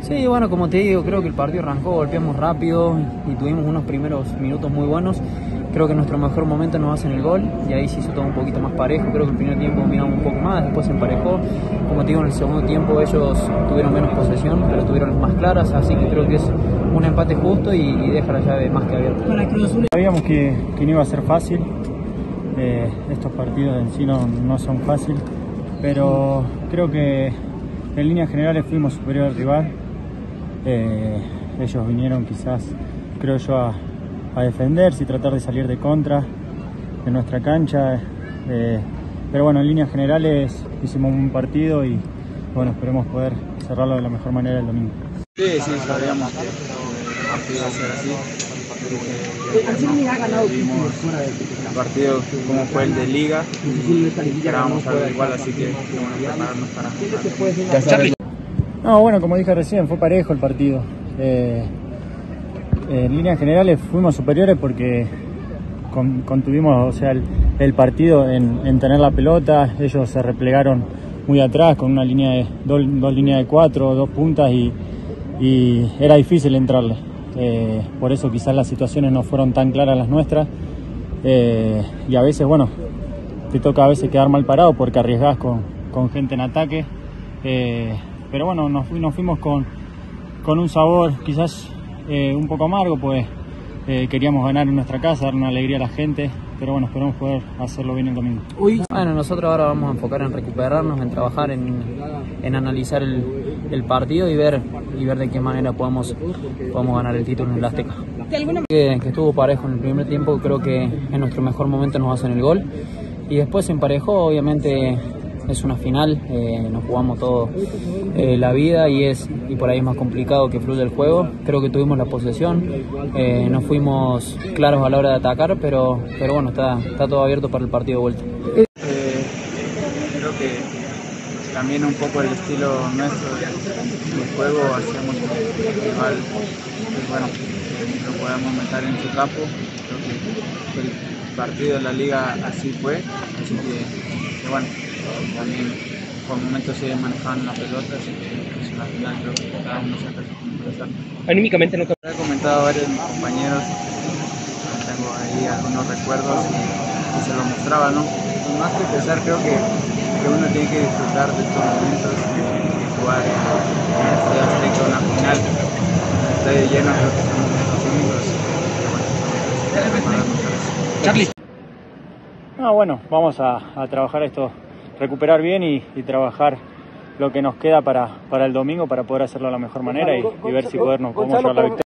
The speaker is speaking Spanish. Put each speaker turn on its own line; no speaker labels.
Sí, bueno, como te digo, creo que el partido arrancó, golpeamos rápido y tuvimos unos primeros minutos muy buenos. Creo que nuestro mejor momento nos hacen el gol y ahí se hizo todo un poquito más parejo. Creo que el primer tiempo dominamos un poco más, después se emparejó. Como te digo, en el segundo tiempo ellos tuvieron menos posesión, pero tuvieron más claras, así que creo que es un empate justo y deja la llave más que abierta.
Sabíamos que no iba a ser fácil, estos partidos en sí no son fáciles, pero creo que en líneas generales fuimos superior al rival. Ellos vinieron quizás, creo yo, a defenderse y tratar de salir de contra en nuestra cancha, pero bueno, en líneas generales hicimos un partido y bueno, esperemos poder cerrarlo de la mejor manera el domingo.
Sí, sabíamos que el partido iba a ser así. Vimos el partido como fue el de Liga y esperábamos algo igual, así que bueno, prepararnos para...
No, bueno, como dije recién, fue parejo el partido. En líneas generales fuimos superiores porque contuvimos, o sea, el partido en tener la pelota. Ellos se replegaron muy atrás con una línea de dos líneas de 4, 2 puntas y era difícil entrarle. Por eso quizás las situaciones no fueron tan claras las nuestras. Y a veces, bueno, te toca a veces quedar mal parado porque arriesgás con gente en ataque. Pero bueno, nos fuimos con un sabor quizás un poco amargo, pues queríamos ganar en nuestra casa, dar una alegría a la gente, pero bueno, esperamos poder hacerlo bien el domingo.
Bueno, nosotros ahora vamos a enfocar en recuperarnos, en trabajar, en analizar el partido y ver de qué manera podemos ganar el título en el Azteca. Que estuvo parejo en el primer tiempo, creo que en nuestro mejor momento nos hacen el gol y después se emparejó. Obviamente es una final, nos jugamos todo la vida y por ahí es más complicado que fluya el juego. Creo que tuvimos la posesión, no fuimos claros a la hora de atacar, pero bueno, está todo abierto para el partido de vuelta.
Creo que también un poco el estilo nuestro de juego hacíamos que el rival, pues bueno, lo podamos meter en su campo. Creo que el partido de la liga así fue, así que bueno, también por momentos se manejaban la pelota, así que pues, al final creo que cada uno saca su puntuación.
Anímicamente no.
He comentado a varios de mis compañeros, tengo ahí algunos recuerdos y se lo mostraba, ¿no? Más que pensar, creo que uno tiene que disfrutar de estos momentos y jugar en el Estadio Azteca una final, en el estadio lleno, creo que son momentos únicos.
Charlie.
Bueno, vamos a trabajar esto, recuperar bien y trabajar lo que nos queda para el domingo para poder hacerlo de la mejor manera y ver si podemos llevar la victoria.